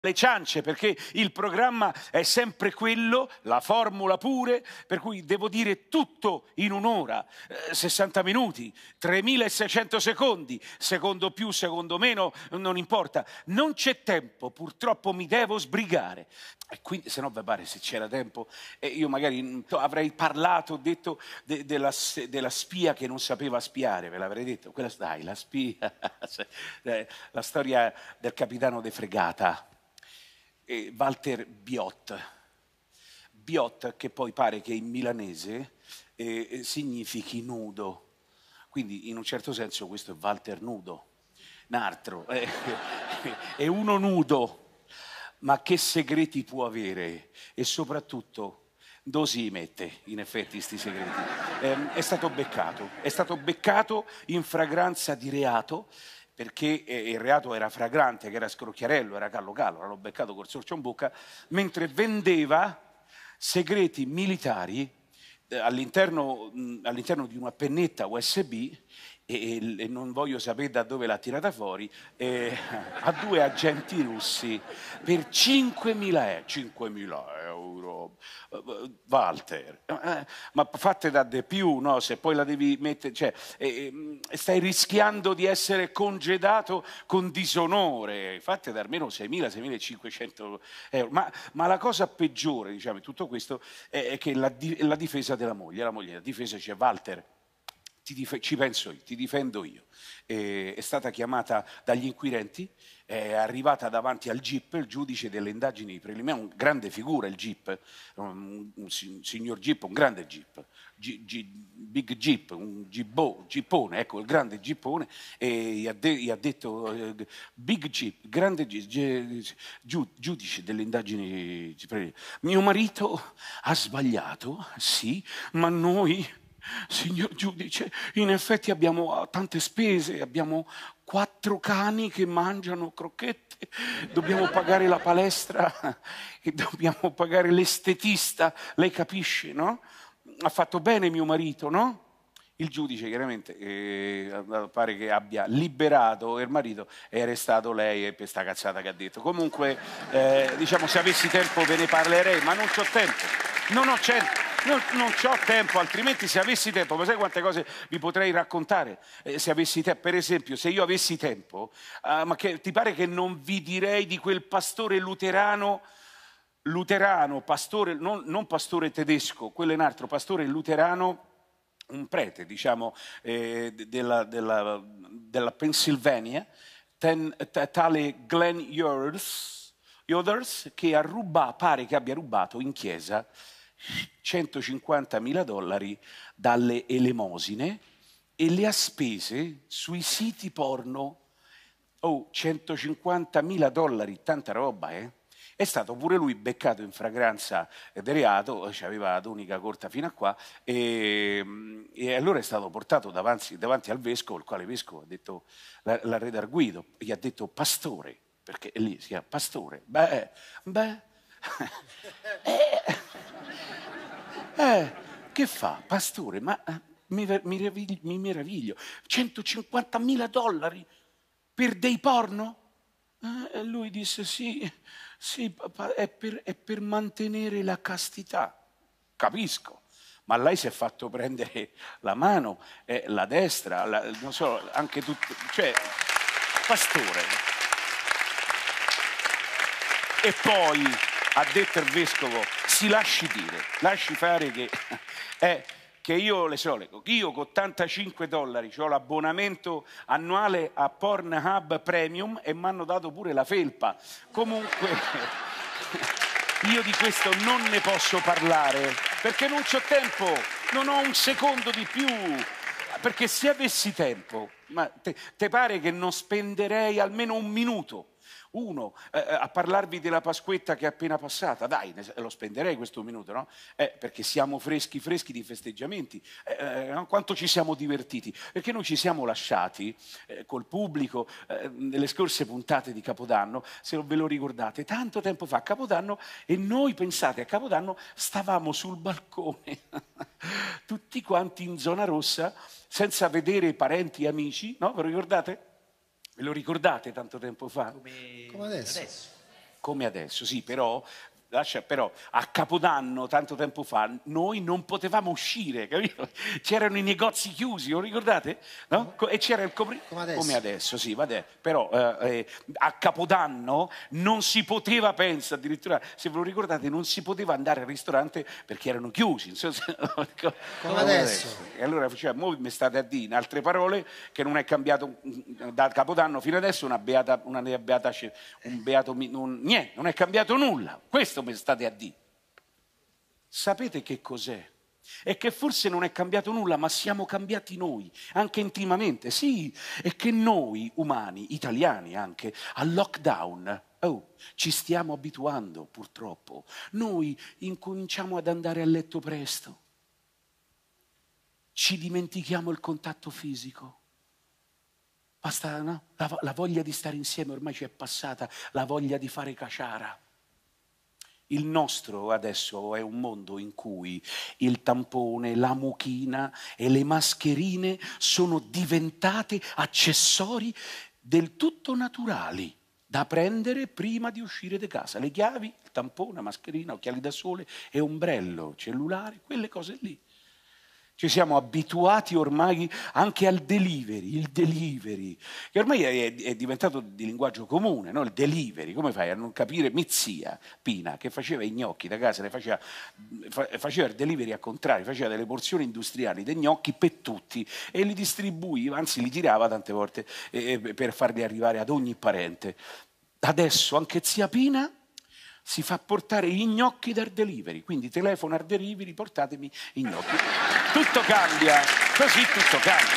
le ciance, perché il programma è sempre quello, la formula pure, per cui devo dire tutto in un'ora, 60 minuti, 3600 secondi, secondo più, secondo meno, non importa. Non c'è tempo, purtroppo mi devo sbrigare. E quindi, se no, vi pare, se c'era tempo, io magari avrei parlato, detto della spia che non sapeva spiare, ve l'avrei detto. Quella, dai, la spia, la storia del capitano de fregata. Walter Biot. Biot, che poi pare che in milanese significhi nudo. Quindi in un certo senso questo è Walter nudo. Un altro, è uno nudo. Ma che segreti può avere? E soprattutto, dove si mette in effetti sti segreti? È stato beccato in fragranza di reato, perché il reato era fragrante, che era scrocchiarello, era callo, l'hanno beccato col sorcio in bocca, mentre vendeva segreti militari all'interno di una pennetta USB, e non voglio sapere da dove l'ha tirata fuori, a 2 agenti russi per 5.000 euro. Walter, ma fatte da de più, no? Se poi la devi mettere, cioè, stai rischiando di essere congedato con disonore, fatte da almeno 6.000-6.500 euro. Ma la cosa peggiore, diciamo, in tutto questo è che la difesa della moglie, la difesa c'è Walter. Ci penso io, ti difendo io. È stata chiamata dagli inquirenti, è arrivata davanti al GIP, il giudice delle indagini preliminari, una grande figura il GIP, un signor GIP, un grande GIP, Big GIP, un gippone, ecco, il grande gippone, e gli ha detto Big GIP, grande giudice delle indagini preliminari, mio marito ha sbagliato, sì, ma noi... Signor giudice, in effetti abbiamo tante spese, abbiamo 4 cani che mangiano crocchette, dobbiamo pagare la palestra e dobbiamo pagare l'estetista, lei capisce, no? Ha fatto bene mio marito, no? Il giudice chiaramente pare che abbia liberato il marito e arrestato lei per questa cazzata che ha detto. Comunque, diciamo, se avessi tempo ve ne parlerei, ma non c'ho tempo. Non c'ho tempo, altrimenti se avessi tempo, ma sai quante cose vi potrei raccontare? Se avessi tempo, per esempio, se io avessi tempo, ma che ti pare che non vi direi di quel pastore luterano, pastore, non pastore tedesco, quello è un altro, pastore luterano, un prete, diciamo, della Pennsylvania, tale Glenn Yothers, che pare che abbia rubato in chiesa $150.000 dalle elemosine e le ha spese sui siti porno. Oh, $150.000, tanta roba, eh? È stato pure lui beccato in fragranza di reato, aveva la tunica corta fino a qua, e allora è stato portato davanti al vescovo, il quale vescovo ha detto, la redarguito, gli ha detto pastore, perché lì si chiama pastore, che fa, pastore? Ma mi meraviglio, $150.000 per dei porno? E lui disse sì, papà, è per mantenere la castità. Capisco, ma lei si è fatto prendere la mano, la destra, non so, anche tutto, cioè, pastore. E poi ha detto il vescovo, si lasci dire, lasci fare che io le solego, io con $85 ho l'abbonamento annuale a Pornhub Premium e mi hanno dato pure la felpa. Comunque io di questo non ne posso parlare perché non c'ho tempo, non ho un secondo di più, perché se avessi tempo, ma te pare che non spenderei almeno un minuto? A parlarvi della Pasquetta che è appena passata, dai, lo spenderei questo minuto, no? Perché siamo freschi di festeggiamenti, quanto ci siamo divertiti, perché noi ci siamo lasciati col pubblico nelle scorse puntate di Capodanno, se non ve lo ricordate, tanto tempo fa, Capodanno, e noi, pensate, a Capodanno stavamo sul balcone, tutti quanti in zona rossa, senza vedere parenti e amici, no? Ve lo ricordate? Ve lo ricordate tanto tempo fa? Come adesso. come adesso, sì, però a Capodanno, tanto tempo fa, noi non potevamo uscire, capito? C'erano i negozi chiusi, lo ricordate? No? E c'era il come adesso, sì, vabbè. Però a Capodanno non si poteva, pensa, addirittura, se ve lo ricordate, non si poteva andare al ristorante perché erano chiusi. Insomma, come adesso. E allora faceva, mo mi state a dire, in altre parole, che non è cambiato da Capodanno fino adesso niente, non è cambiato nulla. Questo mi state a dire. Sapete che cos'è? È che forse non è cambiato nulla, ma siamo cambiati noi, anche intimamente. Sì, è che noi, umani, italiani anche, al lockdown, ci stiamo abituando, purtroppo. Noi incominciamo ad andare a letto presto. Ci dimentichiamo il contatto fisico. Basta, no? La voglia di stare insieme ormai ci è passata, la voglia di fare caciara. Il nostro adesso è un mondo in cui il tampone, la mucchina e le mascherine sono diventate accessori del tutto naturali da prendere prima di uscire di casa. Le chiavi, il tampone, la mascherina, occhiali da sole e ombrello, cellulare, quelle cose lì. Ci siamo abituati ormai anche al delivery, il delivery, che ormai è diventato di linguaggio comune, no? Il delivery, come fai a non capire? Mia zia Pina, che faceva i gnocchi da casa, faceva il delivery al contrario, faceva delle porzioni industriali dei gnocchi per tutti e li distribuiva, anzi li tirava tante volte per farli arrivare ad ogni parente. Adesso anche zia Pina si fa portare gli gnocchi dal delivery, quindi telefono al delivery, portatemi i gnocchi. Tutto cambia, così tutto cambia.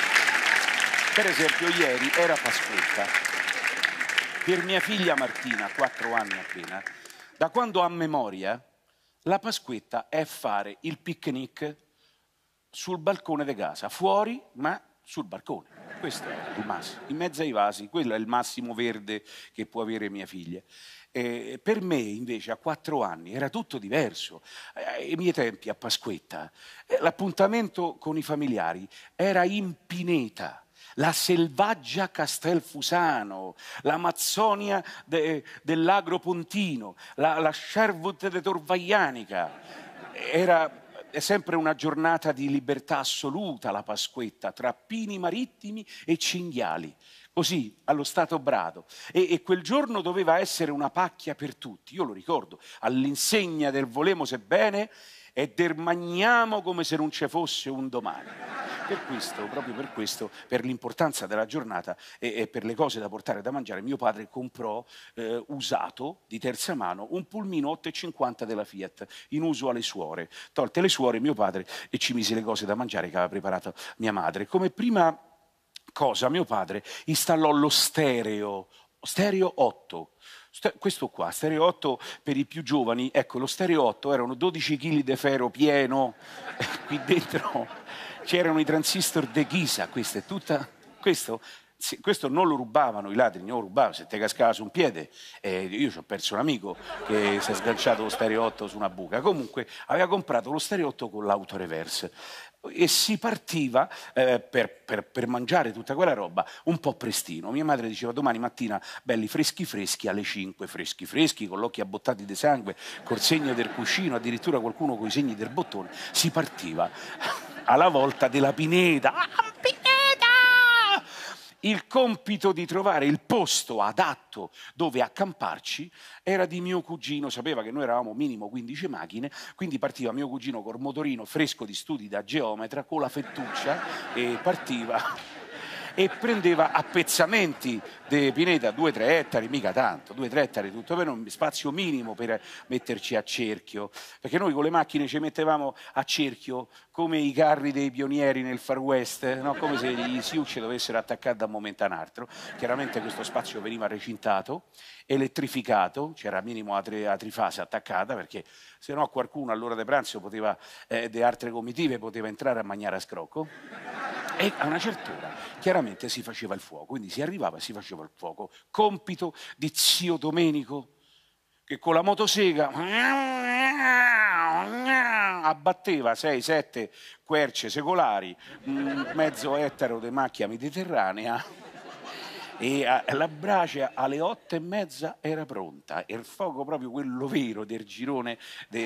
Per esempio ieri era Pasquetta, per mia figlia Martina, 4 anni appena, da quando ha memoria, la Pasquetta è fare il picnic sul balcone di casa, fuori ma sul balcone. Questo è il massimo, in mezzo ai vasi, quello è il massimo verde che può avere mia figlia. Per me invece a 4 anni era tutto diverso. Ai miei tempi a Pasquetta l'appuntamento con i familiari era in pineta, la selvaggia Castelfusano, l'Amazzonia dell'Agro Pontino, la Sherwood de Torvaianica. È sempre una giornata di libertà assoluta la Pasquetta, tra pini marittimi e cinghiali. Così, allo Stato Brado. E quel giorno doveva essere una pacchia per tutti. Io lo ricordo, all'insegna del volemo sebbene e del magniamo come se non ci fosse un domani. Per questo, proprio per questo, per l'importanza della giornata e per le cose da portare da mangiare, mio padre comprò usato, di terza mano, un pulmino 8,50 della Fiat, in uso alle suore. Tolte le suore, mio padre, e ci mise le cose da mangiare che aveva preparato mia madre. Come prima cosa, mio padre installò lo stereo 8. Questo qua, stereo 8 per i più giovani, ecco, lo stereo 8 erano 12 kg di ferro pieno, qui dentro c'erano i transistor de Ghisa, questo è tutta, questo non lo rubavano i ladri, non lo rubavano, se te cascava su un piede, io ci ho perso un amico che si è sganciato lo stereo 8 su una buca, comunque aveva comprato lo stereo 8 con l'autoreverse. E si partiva per mangiare tutta quella roba un po' prestino. Mia madre diceva domani mattina belli freschi freschi alle 5, freschi freschi con gli occhi abbottati di sangue, col segno del cuscino, addirittura qualcuno con i segni del bottone. Si partiva alla volta della pineta. Il compito di trovare il posto adatto dove accamparci era di mio cugino, sapeva che noi eravamo minimo 15 macchine, quindi partiva mio cugino col motorino fresco di studi da geometra, con la fettuccia, e partiva e prendeva appezzamenti di pineta, 2-3 ettari, mica tanto, 2-3 ettari, tutto per un spazio minimo per metterci a cerchio, perché noi con le macchine ci mettevamo a cerchio come i carri dei pionieri nel Far West, no? Come se gli Sioux ci dovessero attaccare da un momento a un altro. Chiaramente questo spazio veniva recintato, elettrificato, c'era minimo la trifase attaccata, perché se no qualcuno all'ora di pranzo poteva, di altre comitive, poteva entrare a mangiare a scrocco. E a una certa ora chiaramente si faceva il fuoco, quindi si arrivava e si faceva il fuoco. Compito di zio Domenico, che con la motosega abbatteva 6-7 querce secolari, mezzo ettaro di macchia mediterranea, E la brace alle 8:30 era pronta, e il fuoco proprio quello vero del girone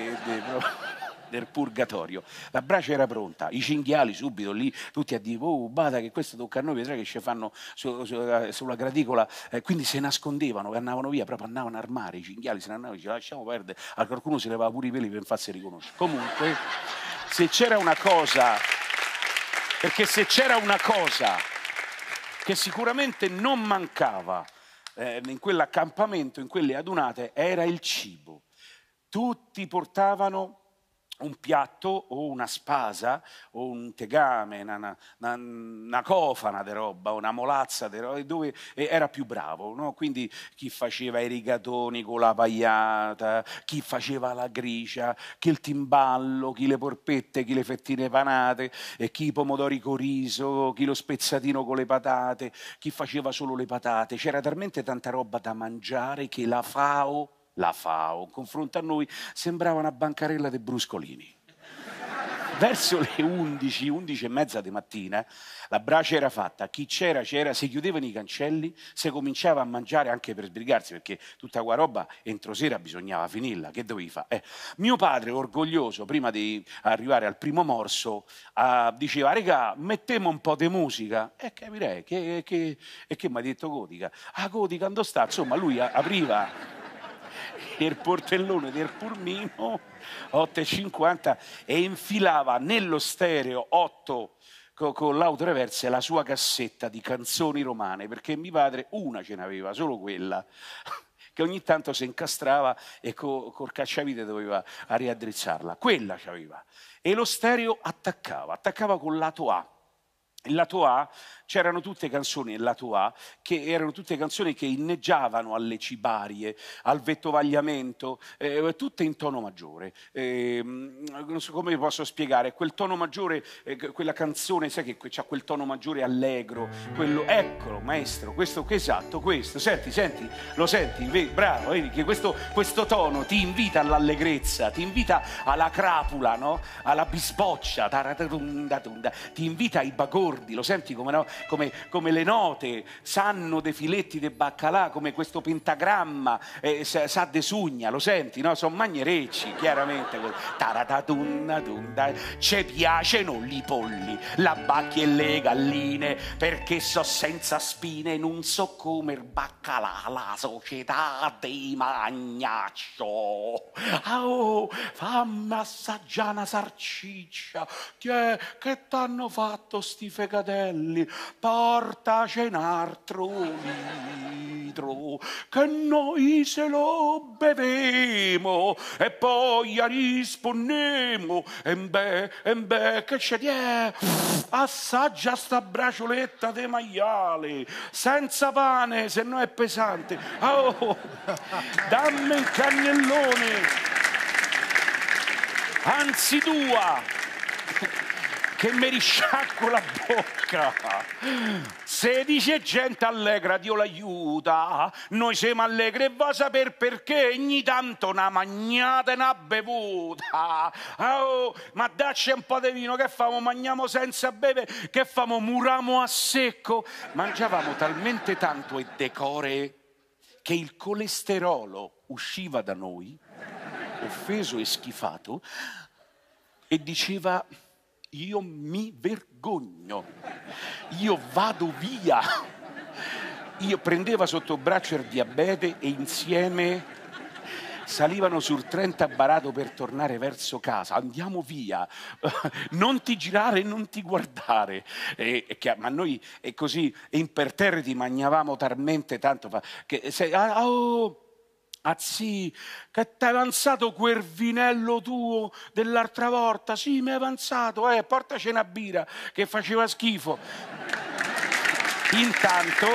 del purgatorio. La brace era pronta, i cinghiali subito lì, tutti a dire: oh, bada che questo tocca a noi, vedrai che ci fanno sulla graticola. Quindi se nascondevano, che andavano via, proprio andavano a armare, i cinghiali se ne andavano, ci lasciamo perdere. A qualcuno si levava pure i peli per farsi riconoscere. Comunque, se c'era una cosa, perché se c'era una cosa che sicuramente non mancava in quell'accampamento, in quelle adunate, era il cibo. Tutti portavano un piatto o una spasa o un tegame, una cofana di roba, una molazza di roba, dove era più bravo, no? Quindi chi faceva i rigatoni con la pagliata, chi faceva la gricia, chi il timballo, chi le porpette, chi le fettine panate, e chi i pomodori con riso, chi lo spezzatino con le patate, chi faceva solo le patate. C'era talmente tanta roba da mangiare che la FAO, in confronto a noi, sembrava una bancarella dei bruscolini. Verso le 11, 11:30 di mattina, la brace era fatta, chi c'era, si chiudevano i cancelli, si cominciava a mangiare anche per sbrigarsi, perché tutta quella roba entro sera bisognava finirla, che dovevi fare? Mio padre, orgoglioso, prima di arrivare al primo morso, diceva: regà, mettiamo un po' di musica. E capirei, che mi ha detto Gotica? Gotica, dove sta? Insomma, lui apriva il portellone del pulmino 8:50 e infilava nello stereo 8 con l'autoreverse la sua cassetta di canzoni romane, perché mio padre una ce n'aveva, solo quella, che ogni tanto si incastrava e col cacciavite doveva riaddrizzarla. Quella c'aveva. E lo stereo attaccava col lato A. Il lato A, c'erano tutte canzoni nel lato A che erano tutte canzoni che inneggiavano alle cibarie, al vettovagliamento, tutte in tono maggiore. Non so come vi posso spiegare, quel tono maggiore, quella canzone, sai che c'ha quel tono maggiore allegro, quello, eccolo maestro, questo, esatto, questo, senti, lo senti, vedi, bravo, vedi che questo tono ti invita all'allegrezza, ti invita alla crapula, no? Alla bisboccia, ti invita ai bagordi. Lo senti come le note sanno dei filetti di baccalà, come questo pentagramma sa de sugna, lo senti, no? Sono magnerecci, chiaramente. Ci piacciono i polli, la bacchia e le galline, perché so senza spine, non so come il baccalà, la società dei magnaccio. Oh, fammi assaggiare una sarciccia, che t'hanno fatto sti fegatelli, portaci un altro litro, che noi se lo bevemo e poi rispondemo, che c'è di è? Assaggia sta bracioletta di maiale, senza pane, se no è pesante. Oh, dammi un cannellone, anzi dua, che mi risciacquo la bocca. Se dice gente allegra, Dio l'aiuta. Noi siamo allegri e va a sapere perché ogni tanto una magnata e una bevuta. Oh, ma dacci un po' di vino, che famo? Mangiamo senza bere, che famo? Muriamo a secco. Mangiavamo talmente tanto e decore che il colesterolo usciva da noi, offeso e schifato, e diceva: io mi vergogno, io vado via. Io prendeva sotto braccio il diabete e insieme salivano sul treno barato per tornare verso casa. Andiamo via, non ti girare e non ti guardare. Ma noi è così imperterriti, mangiavamo talmente tanto che sì, che t'hai avanzato quel vinello tuo dell'altra volta? Sì, mi è avanzato, portaci una birra, che faceva schifo. Intanto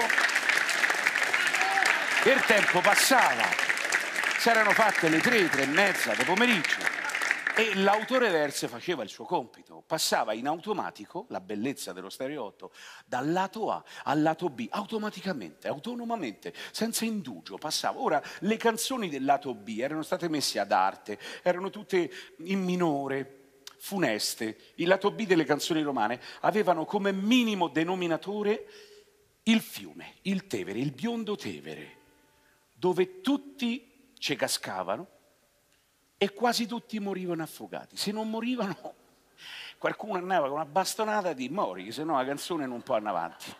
il tempo passava, s'erano fatte le 3:30 del pomeriggio e l'autoreverse faceva il suo compito, passava in automatico, la bellezza dello stereo 8, dal lato A al lato B, automaticamente, autonomamente, senza indugio passava. Ora, le canzoni del lato B erano state messe ad arte, erano tutte in minore, funeste. Il lato B delle canzoni romane avevano come minimo denominatore il fiume, il Tevere, il biondo Tevere, dove tutti ci cascavano e quasi tutti morivano affogati. Se non morivano, qualcuno andava con una bastonata di mori, se no la canzone non può andare avanti.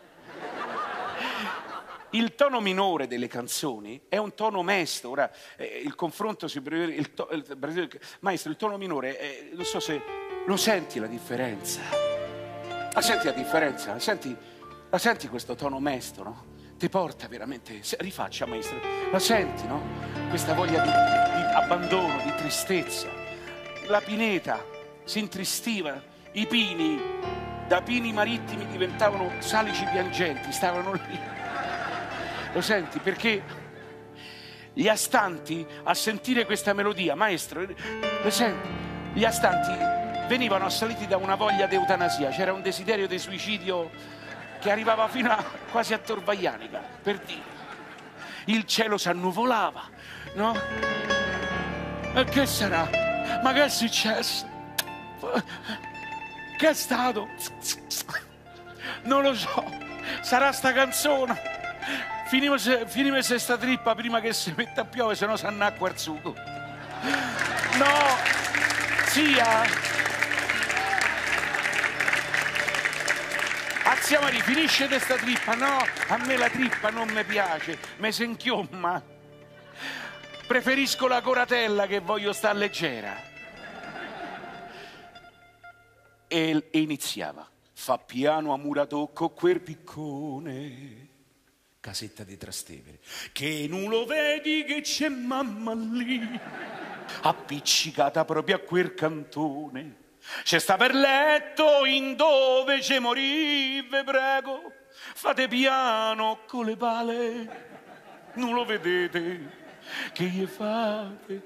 Il tono minore delle canzoni è un tono mesto. Ora, il confronto si prevede. Maestro, il tono minore, non so se lo senti la differenza. La senti la differenza? La senti questo tono mesto, no? Ti porta veramente. Rifaccia, maestro. La senti, no? Questa voglia di abbandono, di tristezza. La pineta si intristiva, i pini, da pini marittimi diventavano salici piangenti, stavano lì. Lo senti? Perché gli astanti a sentire questa melodia, maestro, lo senti? Gli astanti venivano assaliti da una voglia di eutanasia, c'era un desiderio di suicidio che arrivava fino quasi a Torvaianica, per dire. Il cielo s'annuvolava, no? E che sarà? Ma che è successo? Che è stato? Non lo so, sarà sta canzone. Finime se sta trippa prima che si metta a piovere, se no si annacqua il sugo. No, zia. Zia Maria, finisce di sta trippa. No, a me la trippa non mi piace, mi si inchiomma. Preferisco la coratella che voglio sta leggera. E iniziava. Fa piano a muratocco quel piccone, casetta di Trastevere, che non lo vedi che c'è mamma lì, appiccicata proprio a quel cantone. C'è sta per letto in dove c'è morive, prego, fate piano con le pale, non lo vedete che gli fate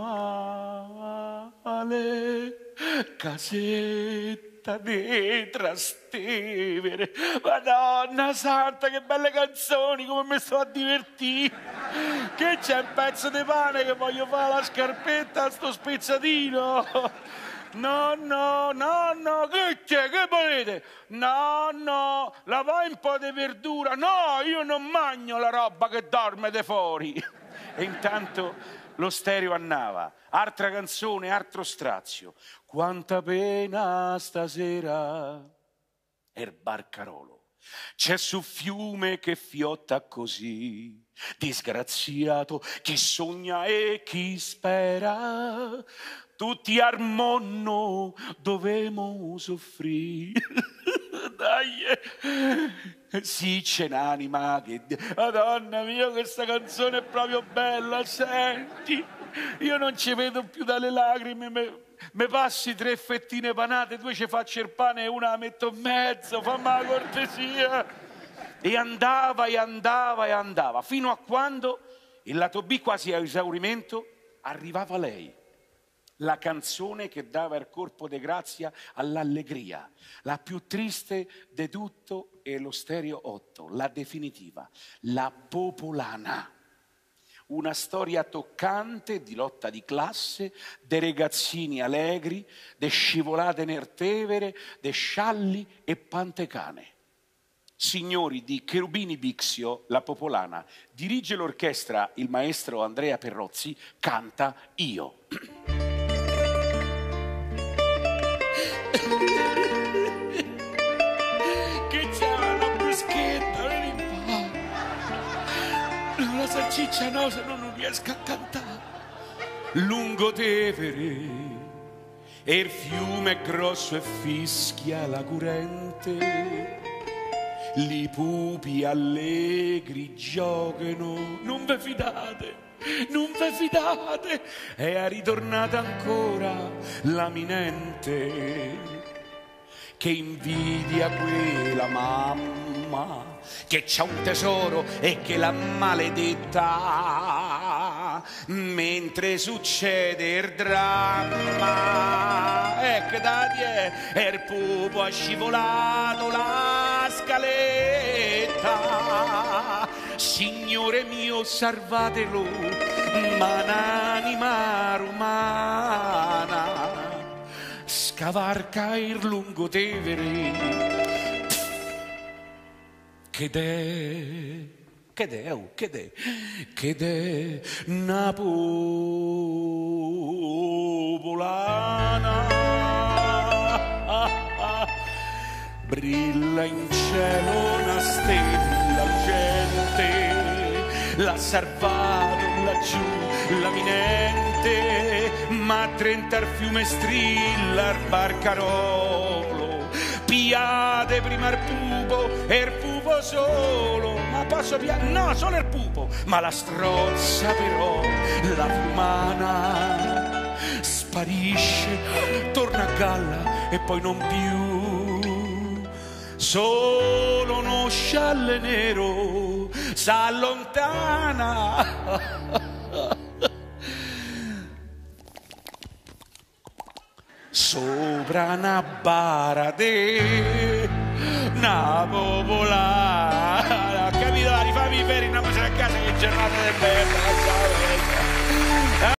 male, casetta di Trastevere. Madonna santa, che belle canzoni, come mi sto a divertire. Che c'è un pezzo di pane che voglio fare la scarpetta a sto spezzatino. No, che c'è, che volete? No, la vai un po' di verdura. No, io non mangio la roba che dorme de fuori. E intanto lo stereo annava. Altra canzone, altro strazio. Quanta pena stasera, er barcarolo. C'è sul fiume che fiotta così, disgraziato chi sogna e chi spera. Tutti al mondo dovemo soffrire. Dai, sì, c'è un'anima che... Madonna mia, questa canzone è proprio bella, senti. Io non ci vedo più dalle lacrime, mi passi 3 fettine panate, 2 ci faccio il pane e una la metto in mezzo, fammi la cortesia. E andava, fino a quando il lato B, quasi a esaurimento, arrivava lei. La canzone che dava il corpo di grazia all'allegria, la più triste di tutto è lo stereo 8, la definitiva, la popolana. Una storia toccante di lotta di classe, de ragazzini allegri, de scivolate nel Tevere, de scialli e pantecane. Signori di Cherubini Bixio, la popolana. Dirige l'orchestra il maestro Andrea Perrozzi, canta Io. Che c'è una bruschetta, la salsiccia no, se no non riesco a cantare. Lungo Tevere e il fiume è grosso e fischia la corrente, li pupi allegri giocano, non ve fidate, è ritornata ancora la minente che invidia quella mamma che c'ha un tesoro e che l'ha maledetta, mentre succede il dramma. Ecco e il pupo ha scivolato la scaletta. Signore mio, salvatelo, ma un'anima romana scavarca il lungo Tevere. che è una popolana, brilla in cielo una stella gente, l'ha salvato laggiù l'eminente, ma 30 al fiume strilla al barcarolo, piate prima il pupo e il pupo solo, ma posso piare? No, solo il pupo, ma la strozza però, la fiumana, sparisce, torna a galla e poi non più, solo uno scialle nero s'allontana. Sopra una bara de una popolare, capito? Rifammi ferri una musica a casa che giornata è bella.